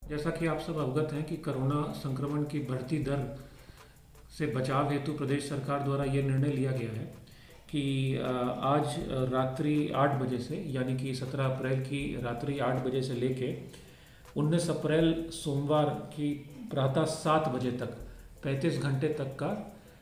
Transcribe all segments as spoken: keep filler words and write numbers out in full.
जैसा कि आप सब अवगत हैं कि कोरोना संक्रमण की बढ़ती दर से बचाव हेतु प्रदेश सरकार द्वारा ये निर्णय लिया गया है कि आज रात्रि आठ बजे से यानी कि सत्रह अप्रैल की रात्रि आठ बजे से लेके उन्नीस अप्रैल सोमवार की प्रातः सात बजे तक पैंतीस घंटे तक का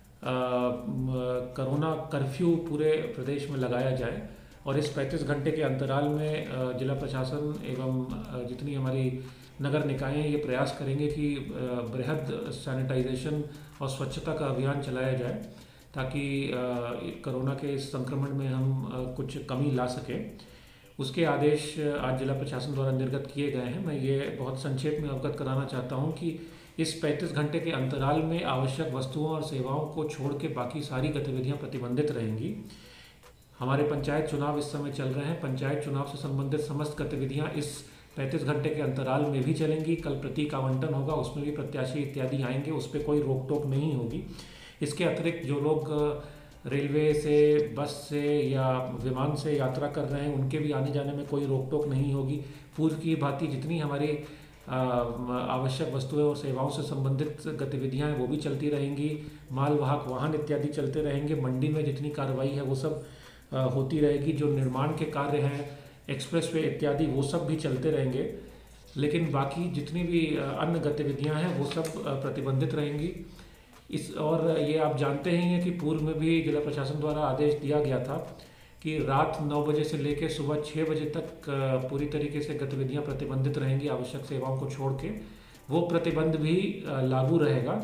कोरोना कर्फ्यू पूरे प्रदेश में लगाया जाए। और इस पैंतीस घंटे के अंतराल में जिला प्रशासन एवं जितनी हमारी नगर निकाय हैं ये प्रयास करेंगे कि बृहद सैनिटाइजेशन और स्वच्छता का अभियान चलाया जाए ताकि कोरोना के इस संक्रमण में हम कुछ कमी ला सकें। उसके आदेश आज जिला प्रशासन द्वारा निर्गत किए गए हैं। मैं ये बहुत संक्षेप में अवगत कराना चाहता हूँ कि इस पैंतीस घंटे के अंतराल में आवश्यक वस्तुओं और सेवाओं को छोड़ के बाकी सारी गतिविधियाँ प्रतिबंधित रहेंगी। हमारे पंचायत चुनाव इस समय चल रहे हैं। पंचायत चुनाव से संबंधित समस्त गतिविधियां इस पैंतीस घंटे के अंतराल में भी चलेंगी। कल प्रतीक आवंटन होगा, उसमें भी प्रत्याशी इत्यादि आएंगे, उस पर कोई रोक टोक नहीं होगी। इसके अतिरिक्त जो लोग रेलवे से, बस से या विमान से यात्रा कर रहे हैं उनके भी आने जाने में कोई रोक टोक नहीं होगी। पूर्व की भांति जितनी हमारी आवश्यक वस्तुएं और सेवाओं से संबंधित गतिविधियां हैं वो भी चलती रहेंगी। मालवाहक वाहन इत्यादि चलते रहेंगे। मंडी में जितनी कार्रवाई है वो सब होती रहेगी। जो निर्माण के कार्य हैं, एक्सप्रेसवे इत्यादि, वो सब भी चलते रहेंगे। लेकिन बाकी जितनी भी अन्य गतिविधियां हैं वो सब प्रतिबंधित रहेंगी। इस और ये आप जानते ही हैं कि पूर्व में भी जिला प्रशासन द्वारा आदेश दिया गया था कि रात नौ बजे से लेकर सुबह छः बजे तक पूरी तरीके से गतिविधियां प्रतिबंधित रहेंगी आवश्यक सेवाओं को छोड़ के। वो प्रतिबंध भी लागू रहेगा।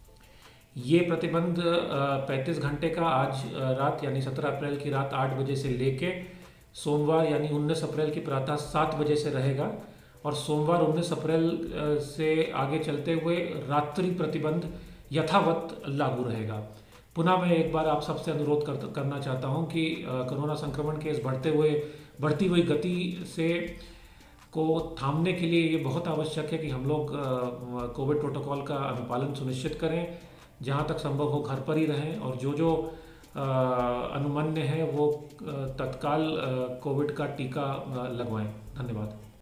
ये प्रतिबंध पैंतीस घंटे का आज रात यानी सत्रह अप्रैल की रात आठ बजे से लेके सोमवार यानी उन्नीस अप्रैल की प्रातः सात बजे से रहेगा। और सोमवार उन्नीस अप्रैल से आगे चलते हुए रात्रि प्रतिबंध यथावत लागू रहेगा। पुनः मैं एक बार आप सबसे अनुरोध कर, करना चाहता हूं कि कोरोना संक्रमण के इस बढ़ते हुए बढ़ती हुई गति से को थामने के लिए ये बहुत आवश्यक है कि हम लोग कोविड प्रोटोकॉल का अनुपालन सुनिश्चित करें। जहाँ तक संभव हो घर पर ही रहें और जो जो अनुमन्य है वो तत्काल कोविड का टीका लगवाएं। धन्यवाद।